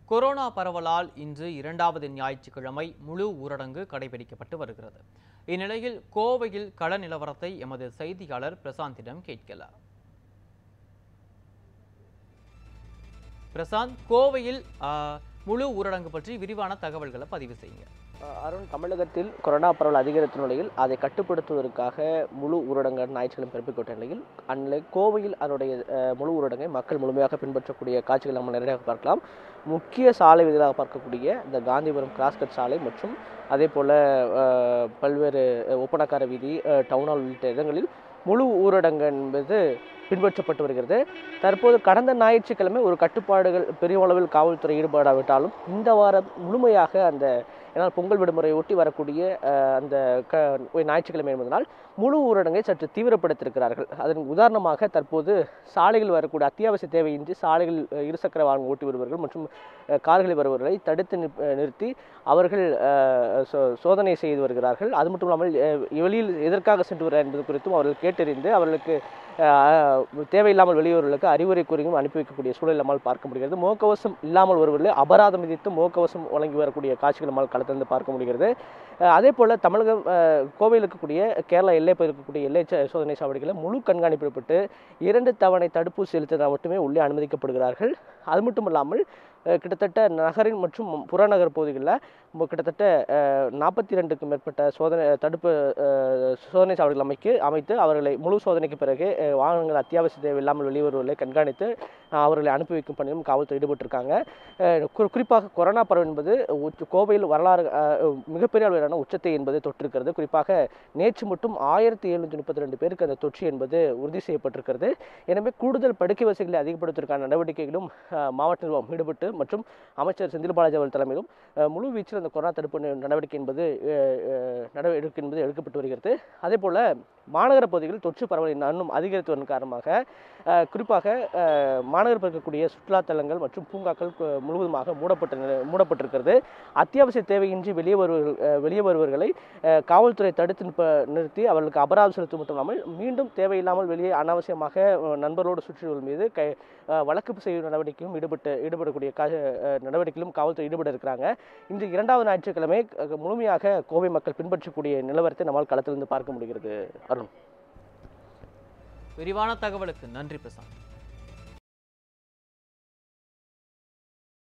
Corona பரவலால் இன்று இரண்டாவது ஞாயிற்றுக்கிழமை முழு ஊரடங்கு கடைபிடிக்கப்பட்டு வருகிறது. இந்நிலையில் கோவையில் கள நிலவரத்தை எமது செய்தியாளர் பிரசாந்திடம் கேட்கலாம். பிரசாந்த், கோவையில் முழு ஊரடங்கு பற்றி விரிவான தகவல்களை பதிவு செய்யுங்க. அருண், தமிழகத்தில் கொரோனா பரவல் அதிகரித்த நிலையில் அதை கட்டுப்படுத்துவதற்காக முழு ஊரடங்கு ஞாயிற்றுக்கிழமை பிறப்பிக்கப்பட்ட நிலையில் கோவையில் அதனுடைய முழு ஊரடங்கை மக்கள் முழுமையாக பின்பற்றக்கூடிய காட்சிகள் நம்ம நிறைய பார்க்கலாம். முக்கிய சாலை விதிகளாக பார்க்கக்கூடிய இந்த காந்திபுரம் கிராஸ்கட் சாலை மற்றும் அதே போல் பல்வேறு ஒப்பனக்கார வீதி, டவுன் ஹால் உள்ளிட்ட இடங்களில் முழு ஊரடங்கு என்பது பின்பற்றப்பட்டு வருகிறது. தற்போது கடந்த ஞாயிற்றுக்கிழமை ஒரு கட்டுப்பாடுகள் பெரிய அளவில் காவல்துறை ஈடுபடாவிட்டாலும் இந்த வாரம் முழுமையாக ஏன்னால் பொங்கல் விடுமுறையை ஒட்டி வரக்கூடிய அந்த ஞாயிற்றுக்கிழமை என்பதனால் முழு ஊரடங்கை சற்று தீவிரப்படுத்தியிருக்கிறார்கள். அதன் உதாரணமாக தற்போது சாலைகள் வரக்கூடிய அத்தியாவசிய தேவையின்றி சாலைகள் இருசக்கர வாகனம் ஓட்டி வருபவர்கள் மற்றும் கார்களில் வருபவர்களை தடுத்து நிறுத்தி அவர்கள் சோதனை செய்து வருகிறார்கள். அது மட்டும் இல்லாமல் வெளியில் எதற்காக சென்று வருகிறார் என்பது குறித்தும் அவர்கள் கேட்டறிந்து அவர்களுக்கு தேவையில்லாமல் வெளியூர்களுக்கு அறிவுரை கூறியும் அனுப்பி வைக்கக்கூடிய சூழல் நம்மால் பார்க்க முடிகிறது. முகக்கவசம் இல்லாமல் வருவதில் அபராதம் விதித்து முகக்கவசம் வழங்கி வரக்கூடிய காட்சிகள் நம்மால் களத்திலிருந்து பார்க்க முடிகிறது. அதே போல் தமிழகம் கோவையில் இருக்கக்கூடிய கேரளா எல்லை இருக்கக்கூடிய எல்லை சோதனை சாவடிகளை முழு கண்காணிக்கப்பட்டு 2 தவணை தடுப்பூசி செலுத்தினால் மட்டுமே உள்ளே அனுமதிக்கப்படுகிறார்கள். அது மட்டும் இல்லாமல் கிட்டத்தட்ட நகரின் மற்றும் புறநகர் பகுதிகளில் கிட்டத்தட்ட 42க்கும் மேற்பட்ட சோதனை சாவடிகள் அமைத்து அவர்களை முழு சோதனைக்கு பிறகு வாகனங்கள் அத்தியாவசிய தேவை இல்லாமல் வெளிவருவதை கண்காணித்து அவர்களை அனுப்பி வைக்கும் பணியும் காவல்துறை ஈடுபட்டிருக்காங்க. குறிப்பாக கொரோனா பரவல் என்பது கோவையில் வரலாறு மிகப்பெரிய அளவிலான உச்சத்தை என்பது தொற்றிருக்கிறது. குறிப்பாக நேற்று மட்டும் 1732 பேருக்கு அந்த தொற்று என்பது உறுதி செய்யப்பட்டிருக்கிறது. எனவே கூடுதல் படுக்கை வசதிகளை அதிகப்படுத்துவதற்கான நடவடிக்கைகளும் மாவட்ட நிர்வாகம் ஈடுபட்டு மற்றும் அமைச்சர் செந்தில் பாலாஜி அவர்கள் தலைமையிலும் முழு வீச்சில் அந்த கொரோனா தடுப்பு நடவடிக்கை என்பது எடுக்கப்பட்டு வருகிறது. அதே போல மாநகர பகுதிகளில் தொற்று பரவல் இன்னும் அதிகரித்து வரும் காரணமாக குறிப்பாக மாநகர இருக்கக்கூடிய சுற்றுலா தலங்கள் மற்றும் பூங்காக்கள் முழுவதுமாக மூடப்பட்டிருக்கிறது. அத்தியாவசிய தேவையின்றி வெளியே வருவர்களை காவல்துறை தடுத்து நிறுத்தி அவர்களுக்கு அபராதம் செலுத்தும் மட்டும் இல்லாமல் மீண்டும் தேவையில்லாமல் வெளியே அனாவசியமாக நண்பர்களோடு சுற்றுவதன் மீது வழக்கு செய்யும் நடவடிக்கையும் ஈடுபடக்கூடிய நடவடிக்கையிலும் காவல்துறை ஈடுபட இருக்கிறாங்க. இன்று இரண்டாவது ஞாயிற்றுக்கிழமை முழுமையாக கோவை மக்கள் பின்பற்றக்கூடிய நிலவரத்தை நம்மால் களத்திலிருந்து பார்க்க முடிகிறது. அருண், விரிவான தகவலுக்கு நன்றி பிரசாந்த்.